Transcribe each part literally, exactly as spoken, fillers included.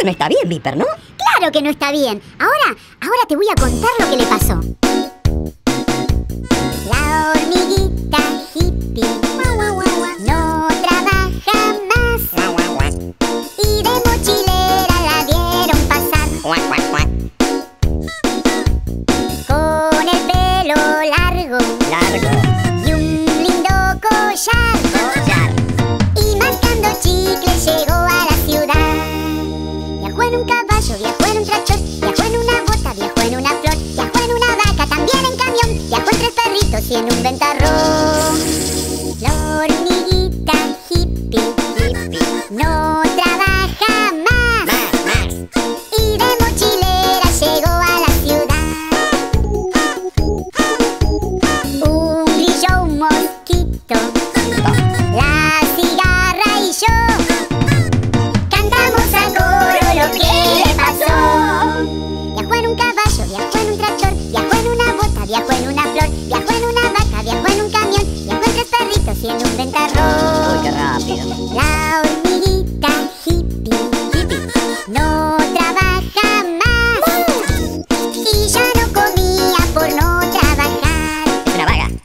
no está bien, Viper, ¿no? Claro que no está bien. Ahora, ahora te voy a contar lo que le pasó. La hormiguita hippie no trabaja más y de mochilera la vieron pasar. Con el pelo largo, Largo. y un lindo collar, Collar. y mascando chicle llegó a la ciudad. Viajó en un caballo, viajó en un tractor, viajó en una bota, viajó en una flor, viajó en una vaca, también en camión, viajó en tres perritos y en un ventarrón. La hormiguita hippie, Hippie. no trabaja más, Más, más. y de mochilera llegó a la ciudad. Un grillo, un mosquito, la cigarra y yo cantamos a coro lo que le pasó. Viajó en un caballo, viajó en un tractor, viajó en una bota, viajó en una flor, viajó en una vaca, viajó en un camión, viajó en tres perritos y en un Uy, ventarrón. qué rápido. La hormiguita hippie, hippie no trabaja más y ya no comía por no trabajar. Es una vaga.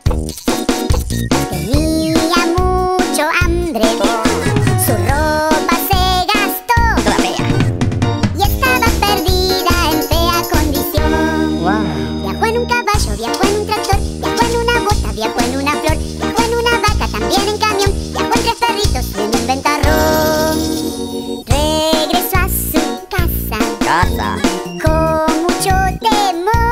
Tenía mucho hambre, su ropa se gastó Toda fea. y estaba perdida en fea condición. Wow. Viajó en un caballo, viajó en un tractor, viajó en una bota, viajó en una flor, viajó en una vaca, también en camión, viajó en tres perritos y en un ventarrón. Regresó a su casa Casa. con mucho temor.